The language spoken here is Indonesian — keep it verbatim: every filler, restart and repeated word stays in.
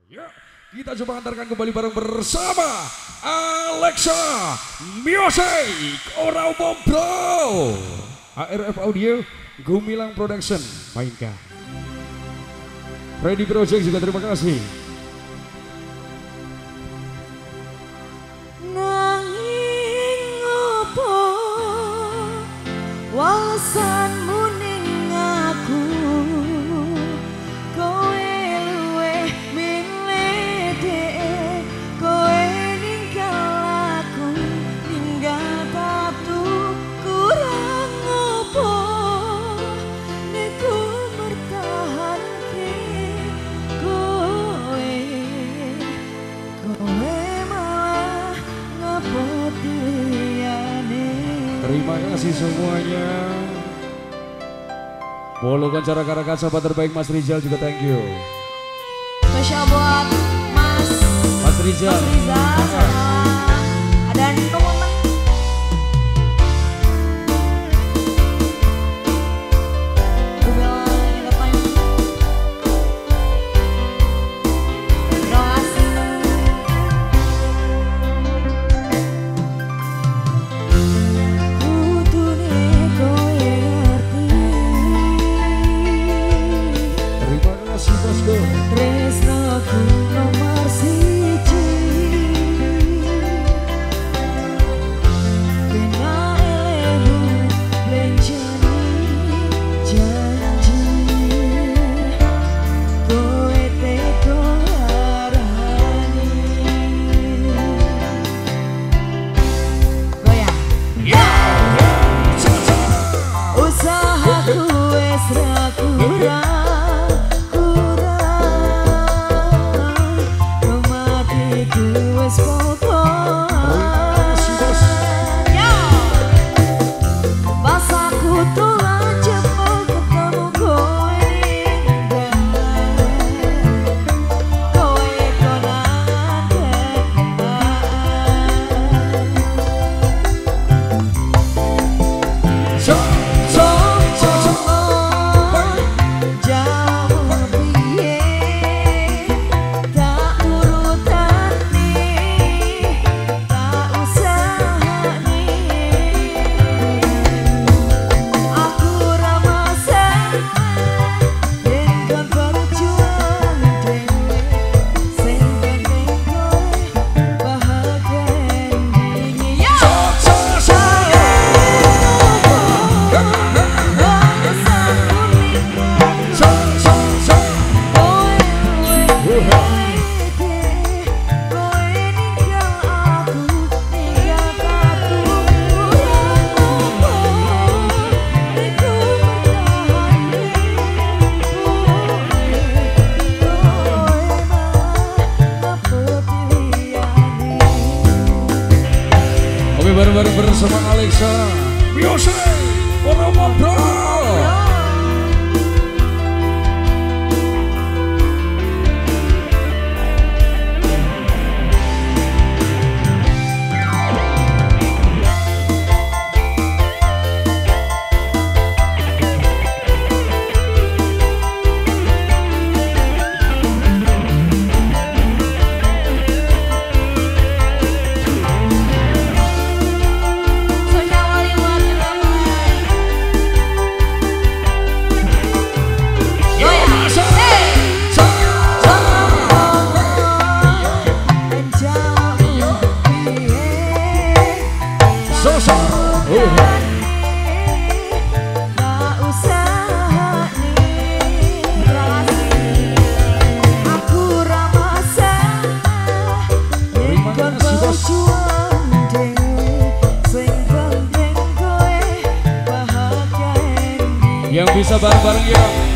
Ya, kita coba antarkan kembali bareng bersama Alexa Music Orang Bro, A R F Audio, Gumilang Production, mainkan. Ready Project juga terima kasih. Nanging opo wasanmu ning aku, kowe luwih milih dhek, kowe ninggal aku, ninggal tatu kurang opo nek ku mertahanke kowe, kowe malah ngapoti liyane. Terima kasih semuanya. Bolo Koncara Karakan sahabat terbaik Mas Rizal juga thank you. Spesial buat Mas Mas Rizal. Mas Rizal sama ada teman-teman. Tresnaku nomor siji, bina elemu blenjani janji, kowe teko arani. Goyang. Usahaku wis ra kurang. Bareng-bareng bersama Alexa Music Orang Bro. Yang bisa bareng-bareng ya.